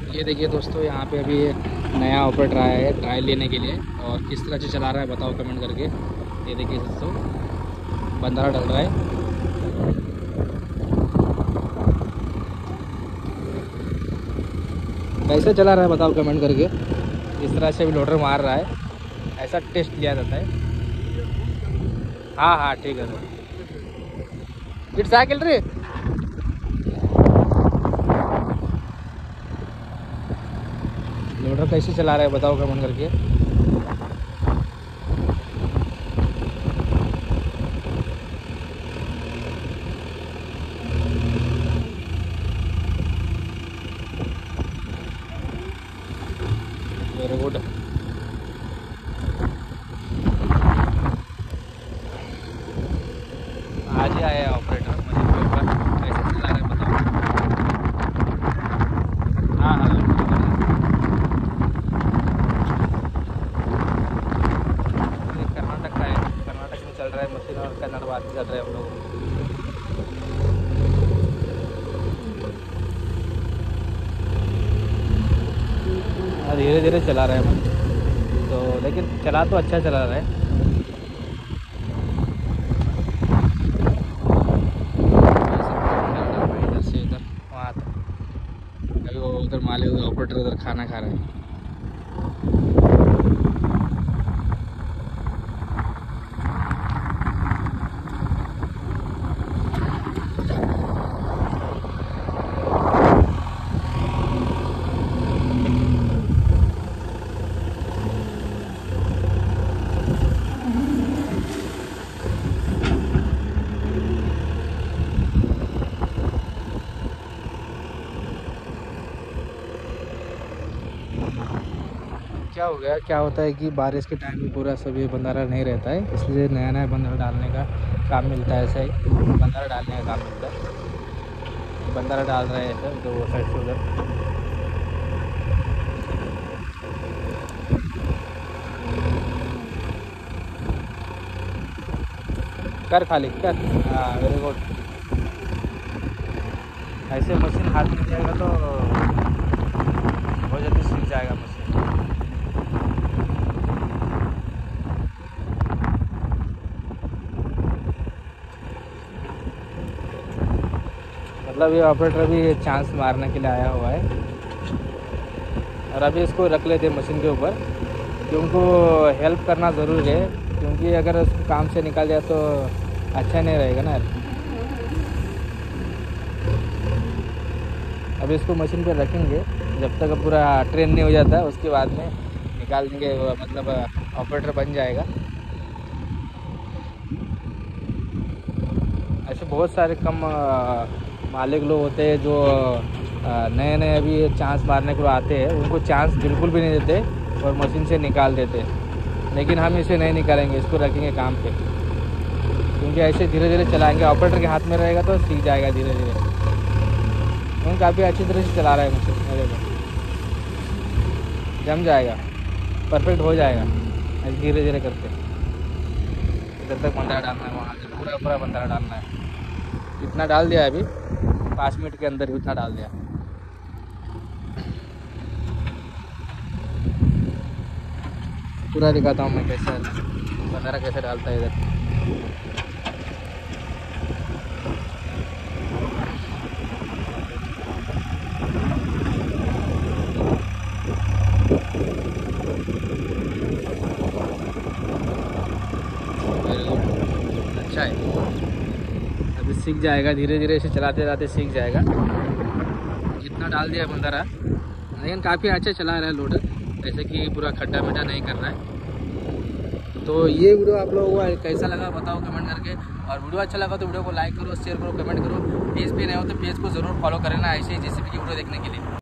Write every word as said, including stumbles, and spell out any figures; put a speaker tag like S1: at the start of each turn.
S1: ये देखिए दोस्तों, यहाँ पे अभी नया ऑपरेटर आया है ट्रायल लेने के लिए, और किस तरह से चला रहा है बताओ कमेंट करके। ये देखिए दोस्तों, बंदरा डल रहा है। कैसे चला रहा है बताओ कमेंट करके। इस तरह से भी लोडर मार रहा है, ऐसा टेस्ट लिया जाता है। हाँ हाँ ठीक है सर। इट साइकिल रे। लोडर कैसे चला रहा है बताओ कमेंट करके। Very good. आज ही आया है ऑपरेटर मशीन के ऊपर, कैसे चला रहा है बताओ। हाँ हाँ कर्नाटक का है, कर्नाटक में चल रहा है मशीन, और कन्नड़ बात चल रहा है हम लोग। धीरे धीरे चला रहा है मशीन तो, लेकिन चला तो अच्छा चला रहा है। इधर से इधर वहाँ तक, अभी वो उधर मालिक उधर ऑपरेटर उधर खाना खा रहा है। क्या हो गया, क्या होता है कि बारिश के टाइम में पूरा सब ये बंधारा नहीं रहता है, इसलिए नया नया बंधारा डालने का काम मिलता है। ऐसा ही बंधारा डालने का काम मिलता है। बंधारा डाल रहे हैं सर, तो वो साइड से उधर। कर खाली कर। हाँ वेरी गुड। ऐसे मशीन हाथ में जाएगा तो बहुत जल्दी सीख जाएगा मशीन। मतलब ये ऑपरेटर भी चांस मारने के लिए आया हुआ है, और अभी इसको रख लेते मशीन के ऊपर, क्योंकि उनको हेल्प करना ज़रूरी है, क्योंकि अगर उसको काम से निकाल जाए तो अच्छा नहीं रहेगा ना। अभी इसको मशीन पर रखेंगे जब तक पूरा ट्रेन नहीं हो जाता, उसके बाद में निकाल देंगे, मतलब ऑपरेटर बन जाएगा। ऐसे बहुत सारे कम मालिक लोग होते हैं जो नए नए अभी चांस मारने को आते हैं, उनको चांस बिल्कुल भी नहीं देते और मशीन से निकाल देते। लेकिन हम इसे नहीं निकालेंगे, इसको रखेंगे काम पे, क्योंकि ऐसे धीरे धीरे चलाएंगे। ऑपरेटर के हाथ में रहेगा तो सीख जाएगा धीरे धीरे। हम काफ़ी अच्छी तरह से चला रहा है मशीन, मेरे को जम जाएगा, परफेक्ट हो जाएगा ऐसे धीरे धीरे करके। इधर तक बंधारा डालना है, वहाँ से पूरा पूरा बंधारा डालना है। इतना डाल दिया है अभी, पाँच मिनट के अंदर ही उतना डाल दिया। पूरा दिखाता हूँ मैं कैसे बंधारा कैसे डालता है इधर। अच्छा है, अभी सीख जाएगा धीरे धीरे, इसे चलाते चलाते सीख जाएगा। इतना डाल दिया बंधारा, लेकिन काफ़ी अच्छा चला रहा है लोडर, जैसे कि पूरा खड्डा मिट्टा नहीं कर रहा है। तो ये वीडियो आप लोगों को कैसा लगा बताओ कमेंट करके, और वीडियो अच्छा लगा तो वीडियो को लाइक करो, शेयर करो, कमेंट करो। पेज पे नए हो तो पेज को ज़रूर फॉलो करना, ऐसे ही जेसीबी की वीडियो देखने के लिए।